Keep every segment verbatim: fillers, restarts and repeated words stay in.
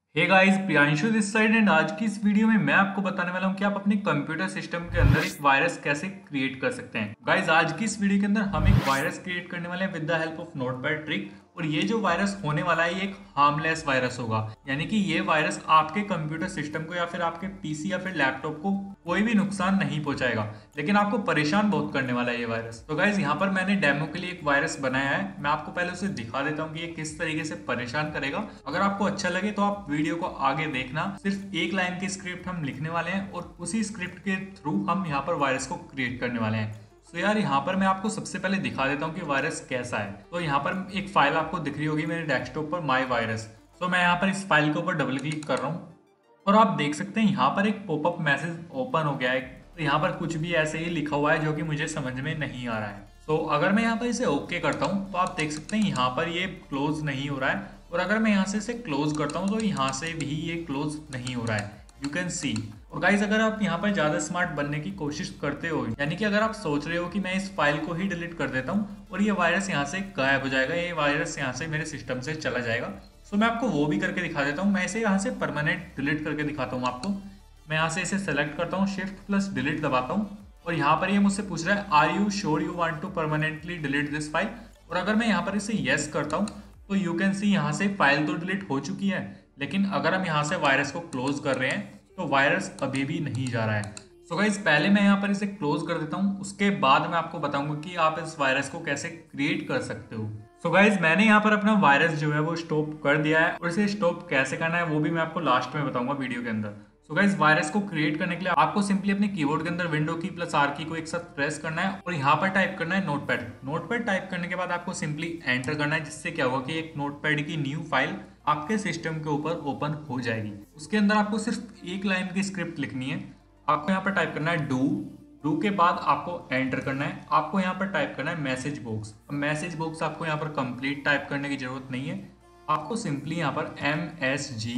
Hey guys, Priyanshu this side and आज की इस वीडियो में मैं आपको बताने वाला हूं कि आप अपने कंप्यूटर सिस्टम के अंदर एक वायरस कैसे क्रिएट कर सकते हैं। गाइस, आज की इस वीडियो के अंदर हम एक वायरस क्रिएट करने वाले हैं with the help of Notepad trick. और ये जो वायरस होने वाला है ये एक हार्मलेस वायरस होगा, यानी कि ये वायरस आपके कंप्यूटर सिस्टम को या फिर आपके पीसी या फिर लैपटॉप को कोई भी नुकसान नहीं पहुंचाएगा, लेकिन आपको परेशान बहुत करने वाला है ये वायरस। तो गाइस, यहाँ पर मैंने डेमो के लिए एक वायरस बनाया है, मैं आपको पहले उसे दिखा देता हूँ कि ये किस तरीके से परेशान करेगा। अगर आपको अच्छा लगे तो आप वीडियो को आगे देखना। सिर्फ एक लाइन की स्क्रिप्ट हम लिखने वाले हैं और उसी स्क्रिप्ट के थ्रू हम यहाँ पर वायरस को क्रिएट करने वाले हैं। तो यार, यहाँ पर मैं आपको सबसे पहले दिखा देता हूँ कि वायरस कैसा है। तो यहाँ पर एक फाइल आपको दिख रही होगी मेरे डेस्कटॉप पर, माई वायरस। तो मैं यहाँ पर इस फाइल के ऊपर डबल क्लिक कर रहा हूँ और आप देख सकते हैं यहाँ पर एक पॉपअप मैसेज ओपन हो गया है। तो यहाँ पर कुछ भी ऐसे ही लिखा हुआ है जो कि मुझे समझ में नहीं आ रहा है। तो अगर मैं यहाँ पर इसे ओके करता हूँ तो आप देख सकते हैं यहाँ पर ये क्लोज नहीं हो रहा है, और अगर मैं यहाँ से इसे क्लोज करता हूँ तो यहाँ से भी ये क्लोज नहीं हो रहा है, यू कैन सी। और गाइज, अगर आप यहाँ पर ज्यादा स्मार्ट बनने की कोशिश करते हो, यानी कि अगर आप सोच रहे हो कि मैं इस फाइल को ही डिलीट कर देता हूँ और ये वायरस यहाँ से गायब हो जाएगा, ये वायरस यहाँ से मेरे सिस्टम से चला जाएगा, तो मैं आपको वो भी करके दिखा देता हूँ। मैं इसे यहाँ से परमानेंट डिलीट करके दिखाता हूँ आपको। मैं यहाँ से इसे सेलेक्ट करता हूँ, शिफ्ट प्लस डिलीट दबाता हूँ, और यहाँ पर ये मुझसे पूछ रहा है are you sure you want to permanently delete this file. और अगर मैं यहाँ पर इसे येस करता हूँ तो यू कैन सी यहाँ से फाइल तो डिलीट हो चुकी है, लेकिन अगर हम यहाँ से वायरस को क्लोज कर रहे हैं तो वायरस अभी भी नहीं जा रहा है। सो गाइस, पहले मैं यहाँ पर इसे क्लोज कर देता हूँ, उसके बाद मैं आपको बताऊंगा कि आप इस वायरस को कैसे क्रिएट कर सकते हो। सो गाइस, मैंने यहाँ पर अपना वायरस जो है वो स्टॉप कर दिया है, और इसे स्टॉप कैसे करना है वो भी मैं आपको लास्ट में बताऊंगा वीडियो के अंदर। सो गाइस, वायरस को क्रिएट करने के लिए आपको सिंपली अपने कीबोर्ड के अंदर विंडो की प्लस आर की को एक साथ प्रेस करना है और यहाँ पर टाइप करना है नोटपैड। नोटपैड टाइप करने के बाद आपको सिंपली एंटर करना है, जिससे क्या होगा कि एक नोटपैड की न्यू फाइल आपके सिस्टम के ऊपर ओपन हो जाएगी। उसके अंदर आपको सिर्फ एक लाइन की स्क्रिप्ट लिखनी है। आपको यहाँ पर टाइप करना है डू डू के बाद आपको एंटर करना है। आपको यहाँ पर टाइप करना है मैसेज बॉक्स। मैसेज बॉक्स आपको यहाँ पर कंप्लीट टाइप करने की जरूरत नहीं है, आपको सिंपली यहाँ पर M S G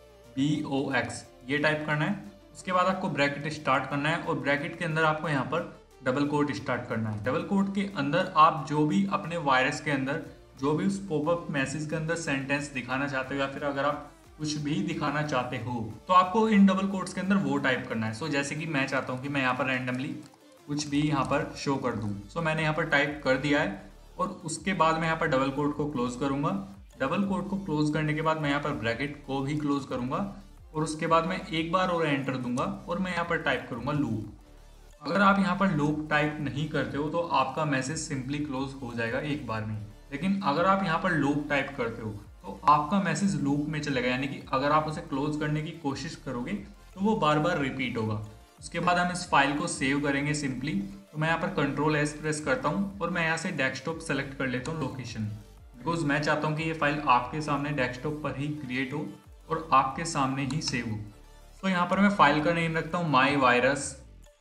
B O X ये टाइप करना है। उसके बाद आपको ब्रैकेट स्टार्ट करना है और ब्रैकेट के अंदर आपको यहाँ पर डबल कोट स्टार्ट करना है। डबल कोट के अंदर आप जो भी अपने वायरस के अंदर जो भी उस पॉपअप मैसेज के अंदर सेंटेंस दिखाना चाहते हो, या फिर अगर आप कुछ भी दिखाना चाहते हो, तो आपको इन डबल कोट्स के अंदर वो टाइप करना है। सो जैसे कि मैं चाहता हूँ कि मैं यहाँ पर रैंडमली कुछ भी यहाँ पर शो कर दूँ, सो मैंने यहाँ पर टाइप कर दिया है। और उसके बाद मैं यहाँ पर डबल कोट को क्लोज करूँगा। डबल कोट को क्लोज करने के बाद मैं यहाँ पर ब्रैकेट को भी क्लोज करूँगा, और उसके बाद मैं एक बार और एंटर दूंगा और मैं यहाँ पर टाइप करूँगा लूप। अगर आप यहाँ पर लूप टाइप नहीं करते हो तो आपका मैसेज सिंपली क्लोज हो जाएगा एक बार में, लेकिन अगर आप यहाँ पर लूप टाइप करते हो तो आपका मैसेज लूप में चलेगा, यानी कि अगर आप उसे क्लोज करने की कोशिश करोगे तो वो बार बार रिपीट होगा। उसके बाद हम इस फाइल को सेव करेंगे सिंपली। तो मैं यहाँ पर कंट्रोल एस प्रेस करता हूँ और मैं यहाँ से डेस्कटॉप सेलेक्ट कर लेता हूँ लोकेशन, बिकॉज मैं चाहता हूँ कि ये फाइल आपके सामने डेस्कटॉप पर ही क्रिएट हो और आपके सामने ही सेव हो। तो यहाँ पर मैं फाइल का नेम रखता हूँ माई वायरस।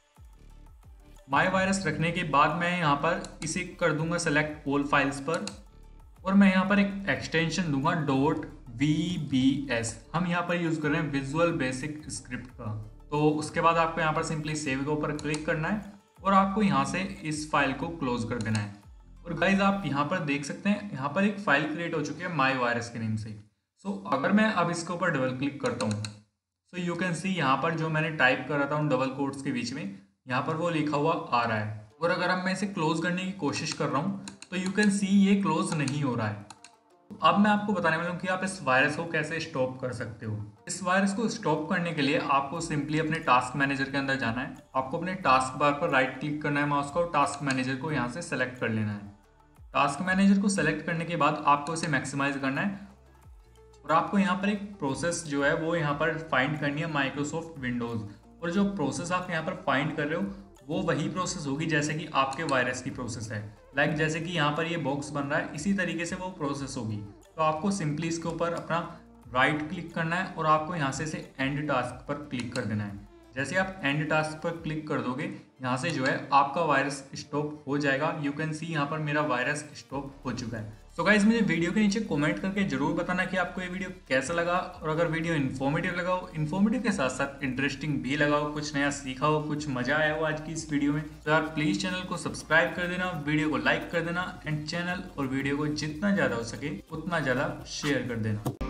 माई वायरस रखने के बाद मैं यहाँ पर इसे कर दूंगा सेलेक्ट ऑल फाइल्स पर, और मैं यहाँ पर एक एक्सटेंशन दूंगा डॉट वी बी एस। हम यहाँ पर यूज कर रहे हैं विजुअल बेसिक स्क्रिप्ट का। तो उसके बाद आपको यहाँ पर सिंपली सेव के ऊपर क्लिक करना है और आपको यहाँ से इस फाइल को क्लोज कर देना है। और गाइज, आप यहाँ पर देख सकते हैं यहाँ पर एक फाइल क्रिएट हो चुकी है माई वायरस के नेम से। सो so, अगर मैं अब इसके ऊपर डबल क्लिक करता हूँ तो यू कैन सी यहाँ पर जो मैंने टाइप कर रहा था उन डबल कोट्स के बीच में यहाँ पर वो लिखा हुआ आ रहा है। और अगर अब मैं इसे क्लोज करने की कोशिश कर रहा हूँ तो यू कैन सी ये क्लोज नहीं हो रहा है। तो अब मैं आपको बताने वाला हूँ कि आप इस वायरस को कैसे स्टॉप कर सकते हो। इस वायरस को स्टॉप करने के लिए आपको सिंपली अपने टास्क मैनेजर के अंदर जाना है। आपको अपने टास्क बार पर राइट क्लिक करना है माउस का और टास्क मैनेजर को यहाँ से सेलेक्ट कर लेना है। टास्क मैनेजर को सेलेक्ट करने के बाद आपको इसे मैक्सिमाइज करना है और आपको यहाँ पर एक प्रोसेस जो है वो यहाँ पर फाइंड करनी है माइक्रोसॉफ्ट विंडोज। और जो प्रोसेस आप यहाँ पर फाइंड कर रहे हो वो वही प्रोसेस होगी जैसे कि आपके वायरस की प्रोसेस है। लाइक जैसे कि यहाँ पर ये बॉक्स बन रहा है, इसी तरीके से वो प्रोसेस होगी। तो आपको सिंपली इसके ऊपर अपना राइट क्लिक करना है और आपको यहाँ से इसे एंड टास्क पर क्लिक कर देना है। जैसे आप एंड टास्क पर क्लिक कर दोगे यहाँ से जो है आपका वायरस स्टॉप हो जाएगा। यू कैन सी यहाँ पर मेरा वायरस स्टॉप हो चुका है। तो गाइज, मुझे वीडियो के नीचे कमेंट करके जरूर बताना कि आपको ये वीडियो कैसा लगा, और अगर वीडियो इन्फॉर्मेटिव लगा हो, इन्फॉर्मेटिव के साथ साथ इंटरेस्टिंग भी लगा हो, कुछ नया सीखा हो, कुछ मजा आया हो आज की इस वीडियो में, तो यार प्लीज चैनल को सब्सक्राइब कर देना, वीडियो को लाइक कर देना एंड चैनल और वीडियो को जितना ज्यादा हो सके उतना ज्यादा शेयर कर देना।